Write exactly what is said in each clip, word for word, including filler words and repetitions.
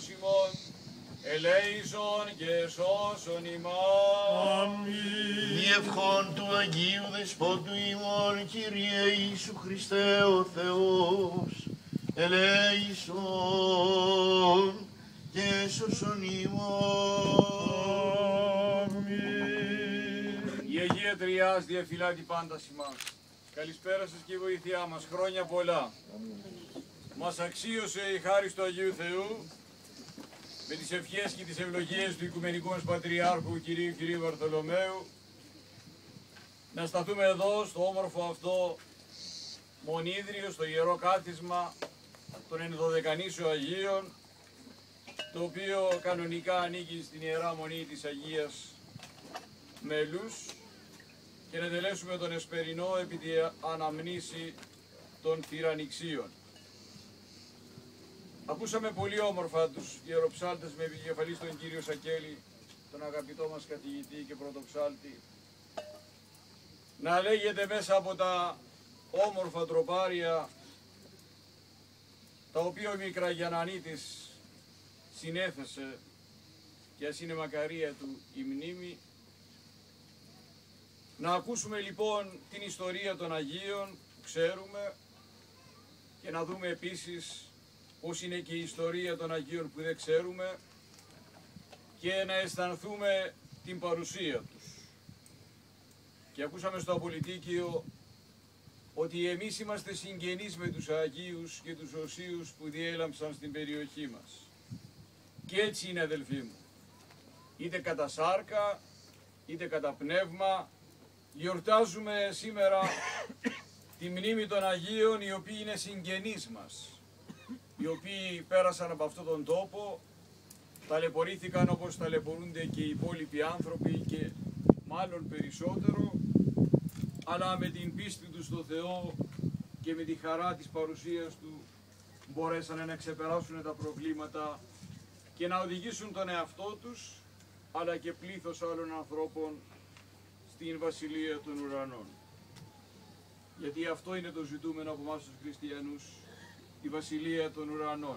Θεός ημών, ελέησον και σώσον ημάς. Αμήν. Διευχών του Αγίου Δεσπότου ημών, Κύριε Ιησού Χριστέ ο Θεός, ελέησον και σώσον ημών. Αμήν. Η Αγία Τριάς διαφυλάτει πάντα ημάς. Καλησπέρα σας και η βοήθειά μας. Χρόνια πολλά. Μας αξίωσε η χάρη του Αγίου Θεού με τις ευχές και τις ευλογίες του Οικουμενικού μας Πατριάρχου Κυρίου Κυρίου Βαρθολομαίου να σταθούμε εδώ στο όμορφο αυτό μονίδριο, στο Ιερό Κάθισμα των Ενδωδεκανήσεων Αγίων, το οποίο κανονικά ανήκει στην Ιερά Μονή της Αγίας Μέλους, και να τελέσουμε τον εσπερινό επί τη αναμνήση των Θυραννηξίων. Ακούσαμε πολύ όμορφα τους ιεροψάλτες με επικεφαλής τον κύριο Σακέλη, τον αγαπητό μας καθηγητή και πρωτοψάλτη, να λέγεται μέσα από τα όμορφα τροπάρια τα οποία ο Μικραγιαννανίτης συνέθεσε, και ας είναι μακαρία του η μνήμη. Να ακούσουμε λοιπόν την ιστορία των Αγίων που ξέρουμε και να δούμε επίσης πώς είναι και η ιστορία των Αγίων που δεν ξέρουμε και να αισθανθούμε την παρουσία τους. Και ακούσαμε στο Απολυτίκιο ότι εμείς είμαστε συγγενείς με τους Αγίους και τους Οσίους που διέλαμψαν στην περιοχή μας. Και έτσι είναι, αδελφοί μου. Είτε κατά σάρκα, είτε κατά πνεύμα, γιορτάζουμε σήμερα τη μνήμη των Αγίων, οι οποίοι είναι συγγενείς μας, οι οποίοι πέρασαν από αυτόν τον τόπο, ταλαιπωρήθηκαν όπως ταλαιπωρούνται και οι υπόλοιποι άνθρωποι και μάλλον περισσότερο, αλλά με την πίστη τους στο Θεό και με τη χαρά της παρουσίας Του μπορέσαν να ξεπεράσουν τα προβλήματα και να οδηγήσουν τον εαυτό τους αλλά και πλήθος άλλων ανθρώπων στην Βασιλεία των Ουρανών. Γιατί αυτό είναι το ζητούμενο από εμάς τους χριστιανούς, η Βασιλεία των Ουρανών.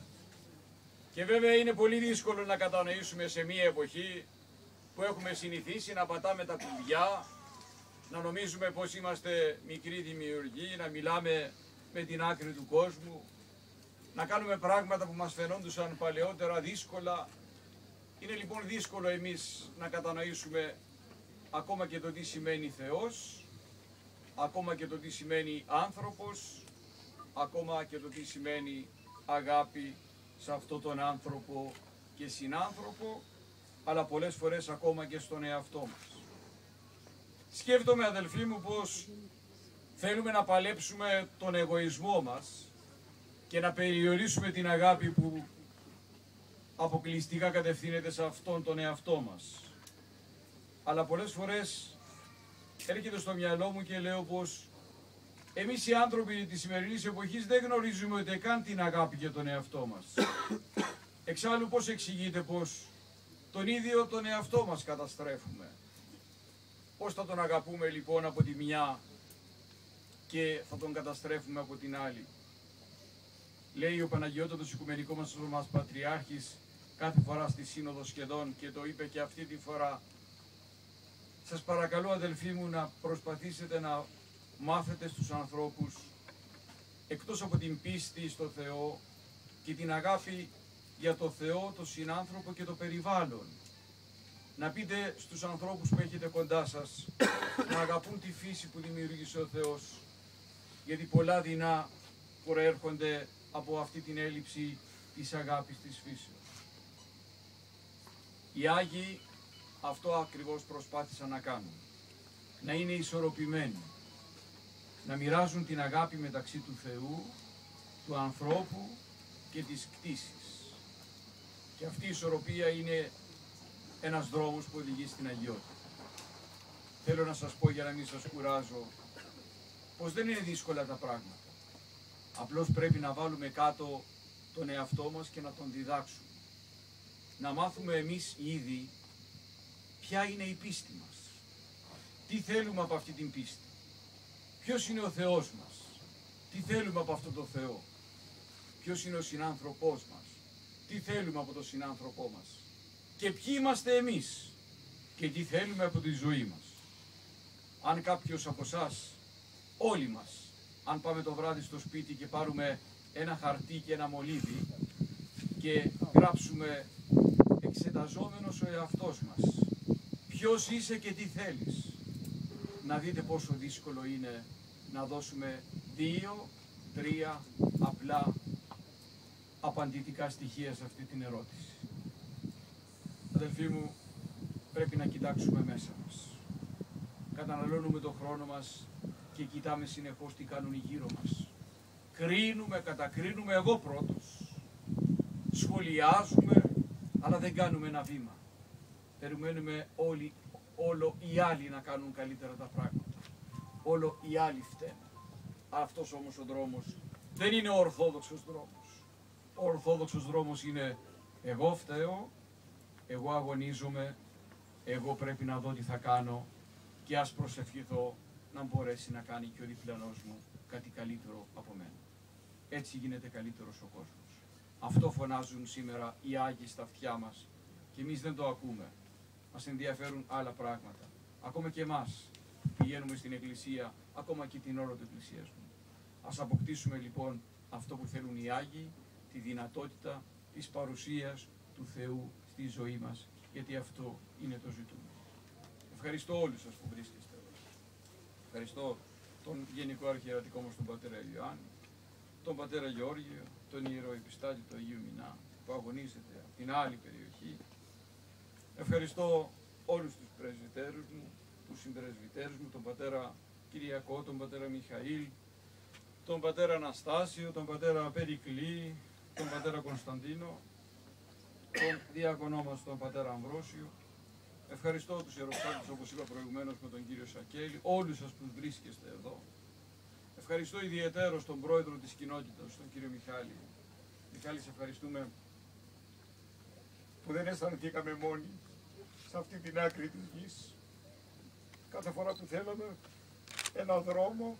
Και βέβαια είναι πολύ δύσκολο να κατανοήσουμε σε μία εποχή που έχουμε συνηθίσει να πατάμε τα κουμπιά, να νομίζουμε πως είμαστε μικροί δημιουργοί, να μιλάμε με την άκρη του κόσμου, να κάνουμε πράγματα που μας φαινόντουσαν παλαιότερα δύσκολα. Είναι λοιπόν δύσκολο εμείς να κατανοήσουμε ακόμα και το τι σημαίνει Θεός, ακόμα και το τι σημαίνει άνθρωπος, ακόμα και το τι σημαίνει αγάπη σε αυτόν τον άνθρωπο και συνάνθρωπο, αλλά πολλές φορές ακόμα και στον εαυτό μας. Σκέφτομαι, αδελφοί μου, πως θέλουμε να παλέψουμε τον εγωισμό μας και να περιορίσουμε την αγάπη που αποκλειστικά κατευθύνεται σε αυτόν τον εαυτό μας. Αλλά πολλές φορές έρχεται στο μυαλό μου και λέω πως εμείς οι άνθρωποι της σημερινής εποχής δεν γνωρίζουμε ούτε καν την αγάπη για τον εαυτό μας. Εξάλλου πώς εξηγείται πως τον ίδιο τον εαυτό μας καταστρέφουμε? Πώς θα τον αγαπούμε λοιπόν από τη μια και θα τον καταστρέφουμε από την άλλη? Λέει ο Παναγιώτατος Οικουμενικός μας, μας Πατριάρχης κάθε φορά στη Σύνοδο σχεδόν, και το είπε και αυτή τη φορά: σας παρακαλώ, αδελφοί μου, να προσπαθήσετε να μάθετε στους ανθρώπους, εκτός από την πίστη στο Θεό και την αγάπη για το Θεό, το συνάνθρωπο και το περιβάλλον, να πείτε στους ανθρώπους που έχετε κοντά σας να αγαπούν τη φύση που δημιούργησε ο Θεός, γιατί πολλά δεινά προέρχονται από αυτή την έλλειψη της αγάπης της φύσεως. Οι Άγιοι αυτό ακριβώς προσπάθησαν να κάνουν, να είναι ισορροπημένοι, να μοιράζουν την αγάπη μεταξύ του Θεού, του ανθρώπου και της κτήσης. Και αυτή η ισορροπία είναι ένας δρόμος που οδηγεί στην αγιότητα. Θέλω να σας πω, για να μην σας κουράζω, πως δεν είναι δύσκολα τα πράγματα. Απλώς πρέπει να βάλουμε κάτω τον εαυτό μας και να τον διδάξουμε. Να μάθουμε εμείς ήδη ποια είναι η πίστη μας. Τι θέλουμε από αυτή την πίστη. Ποιος είναι ο Θεός μας. Τι θέλουμε από αυτό το Θεό. Ποιος είναι ο συνάνθρωπός μας. τι θέλουμε από τον συνάνθρωπό μας και ποιοι είμαστε εμείς και τι θέλουμε από τη ζωή μας. Αν κάποιος από εσάς, όλοι μας, αν πάμε το βράδυ στο σπίτι και πάρουμε ένα χαρτί και ένα μολύβι και γράψουμε εξεταζόμενος ο εαυτός μας, ποιος είσαι και τι θέλεις, να δείτε πόσο δύσκολο είναι να δώσουμε δύο, τρία απλά απαντητικά στοιχεία σε αυτή την ερώτηση. Αδελφοί μου, πρέπει να κοιτάξουμε μέσα μας. Καταναλώνουμε τον χρόνο μας και κοιτάμε συνεχώς τι κάνουν οι γύρω μας. Κρίνουμε, κατακρίνουμε, εγώ πρώτος. Σχολιάζουμε, αλλά δεν κάνουμε ένα βήμα. Περιμένουμε όλοι, όλο οι άλλοι να κάνουν καλύτερα τα πράγματα. Όλο οι άλλοι φταίνε. Αυτός όμως ο δρόμος δεν είναι ο ορθόδοξος δρόμος. Ο ορθόδοξος δρόμος είναι εγώ φταίω, εγώ αγωνίζομαι, εγώ πρέπει να δω τι θα κάνω και ας προσευχηθώ να μπορέσει να κάνει και ο διπλανός μου κάτι καλύτερο από μένα. Έτσι γίνεται καλύτερος ο κόσμος. Αυτό φωνάζουν σήμερα οι Άγιοι στα αυτιά μας και εμείς δεν το ακούμε. Μας ενδιαφέρουν άλλα πράγματα. Ακόμα και εμάς πηγαίνουμε στην Εκκλησία, ακόμα και την ώρα του εκκλησίασμου. Ας αποκτήσουμε λοιπόν αυτό που θέλουν οι Άγιοι, τη δυνατότητα της παρουσίας του Θεού στη ζωή μας, γιατί αυτό είναι το ζητούμενο. Ευχαριστώ όλους σας που βρίσκεστε εδώ. Ευχαριστώ τον Γενικό Αρχιερατικό μας τον Πατέρα Ιωάννη, τον Πατέρα Γεώργιο, τον Ιερό Επιστάτη του Αγίου Μινά που αγωνίζεται από την άλλη περιοχή. Ευχαριστώ όλους τους πρεσβυτέρους μου, τους συμπρεσβυτέρους μου, τον Πατέρα Κυριακό, τον Πατέρα Μιχαήλ, τον Πατέρα Αναστάσιο, τον Πατέρα Περικλή, τον Πατέρα Κωνσταντίνο, τον Διάκονό μας τον Πατέρα Αμβρόσιο. Ευχαριστώ τους ιεροπτάτες, όπως είπα προηγουμένως, με τον κύριο Σακέλη, όλους σας που βρίσκεστε εδώ. Ευχαριστώ ιδιαιτέρως τον πρόεδρο της κοινότητας, τον κύριο Μιχάλη. Μιχάλη, σε ευχαριστούμε που δεν αισθανθήκαμε μόνοι σε αυτή την άκρη της γης. Κάθε φορά που θέλαμε ένα δρόμο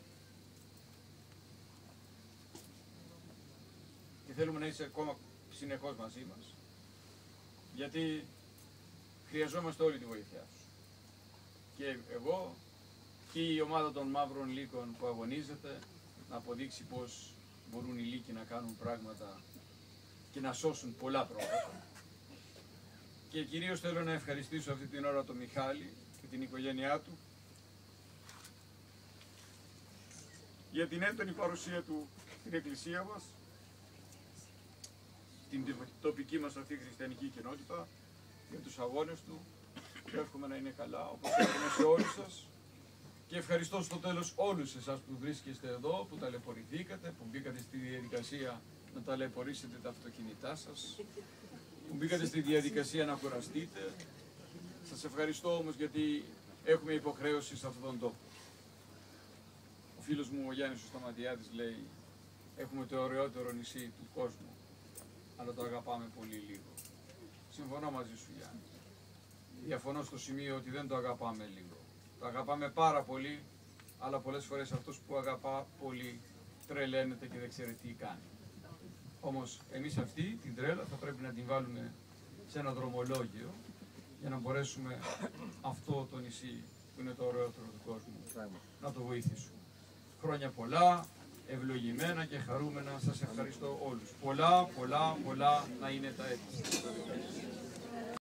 και θέλουμε να είσαι ακόμα συνεχώς μαζί μας, γιατί χρειαζόμαστε όλη τη βοήθειά σου. Και εγώ και η ομάδα των Μαύρων Λύκων που αγωνίζεται να αποδείξει πως μπορούν οι Λύκοι να κάνουν πράγματα και να σώσουν πολλά πράγματα. Και κυρίως θέλω να ευχαριστήσω αυτή την ώρα τον Μιχάλη και την οικογένειά του για την έντονη παρουσία του στην Εκκλησία μας, την τοπική μας αυτή χριστιανική κοινότητα, για τους αγώνες του. Και εύχομαι να είναι καλά, όπως εύχομαι σε όλους σας. Και ευχαριστώ στο τέλος όλους εσάς που βρίσκεστε εδώ, που ταλαιπωρηθήκατε, που μπήκατε στη διαδικασία να ταλαιπωρήσετε τα αυτοκίνητά σας, που μπήκατε στη διαδικασία να κουραστείτε. Σας ευχαριστώ όμως γιατί έχουμε υποχρέωση σε αυτόν τον τόπο. Ο φίλος μου ο Γιάννης ο Σταματιάδης λέει: έχουμε το ωραιότερο νησί του κόσμου, αλλά το αγαπάμε πολύ λίγο. Συμφωνώ μαζί σου, Γιάννη. Διαφωνώ στο σημείο ότι δεν το αγαπάμε λίγο. Το αγαπάμε πάρα πολύ, αλλά πολλές φορές αυτός που αγαπά πολύ τρελαίνεται και δεν ξέρει τι κάνει. Όμως εμείς αυτή την τρέλα θα πρέπει να την βάλουμε σε ένα δρομολόγιο για να μπορέσουμε αυτό το νησί που είναι το ωραιότερο του κόσμου να το βοηθήσουμε. Χρόνια πολλά, ευλογημένα και χαρούμενα. Σας ευχαριστώ όλους. Πολλά, πολλά, πολλά να είναι τα έτη.